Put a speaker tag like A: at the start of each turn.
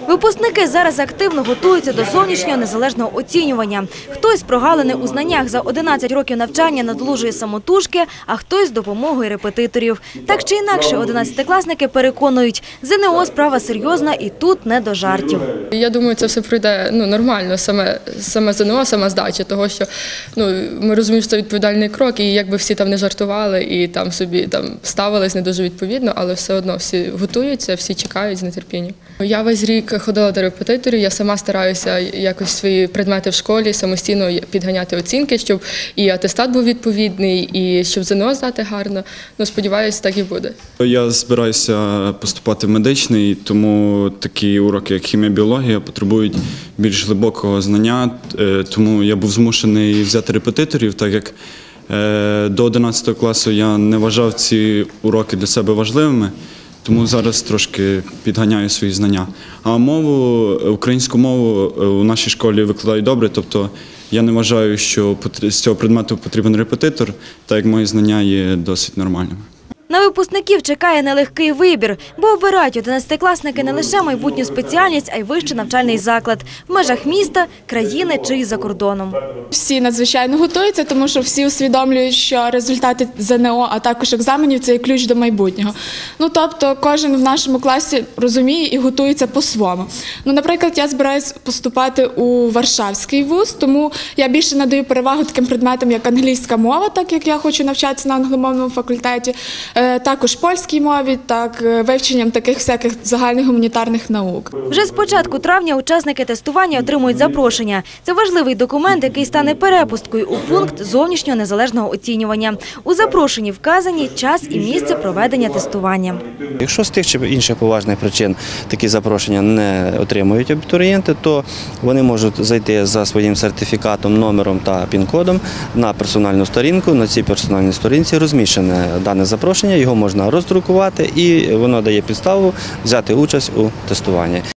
A: Випускники зараз активно готуються до зовнішнього незалежного оцінювання. Хтось прогалини у знаннях за 11 років навчання надолужує самотужки, а хтось з допомогою репетиторів. Так чи інакше, 11-класники переконують, ЗНО справа серйозна і тут не до жартів.
B: Я думаю, це все пройде нормально, саме ЗНО, сама здача, того що ми розуміємо, що це відповідальний крок, і якби всі там не жартували і там собі ставились не дуже відповідно, але все одно всі готуються, всі чекають з нетерпінням. Я весь рік ходила до репетиторів, я сама стараюся якось свої предмети в школі самостійно підганяти оцінки, щоб і атестат був відповідний, і щоб ЗНО здати гарно. Сподіваюся, так і буде.
C: Я збираюся поступати в медичний, тому такі уроки, як хімія, біологія, потребують більш глибокого знання, тому я був змушений взяти репетиторів, так як до 11 класу я не вважав ці уроки для себе важливими, тому зараз трошки підганяю свої знання. А українську мову у нашій школі викладають добре, тобто я не вважаю, що з цього предмету потрібен репетитор, так як мої знання є досить нормальними.
A: На випускників чекає нелегкий вибір, бо обирають 11-класники не лише майбутню спеціальність, а й вищий навчальний заклад в межах міста, країни чи за кордоном.
D: Всі надзвичайно готуються, тому що всі усвідомлюють, що результати ЗНО, а також екзаменів – це є ключ до майбутнього. Тобто кожен в нашому класі розуміє і готується по-своєму. Наприклад, я збираюсь поступати у Варшавський вуз, тому я більше надаю перевагу таким предметам, як англійська мова, так як я хочу навчатися на англомовному факультеті, також польській мові, так вивченням таких всяких загальних гуманітарних наук.
A: Вже з початку травня учасники тестування отримують запрошення. Це важливий документ, який стане перепусткою у пункт зовнішнього незалежного оцінювання. У запрошенні вказані час і місце проведення тестування.
E: Якщо з тих чи інших поважних причин такі запрошення не отримують абітурієнти, то вони можуть зайти за своїм сертифікатом, номером та пін-кодом на персональну сторінку. На цій персональній сторінці розміщене дане запрошення, його можна роздрукувати і воно дає підставу взяти участь у тестуванні.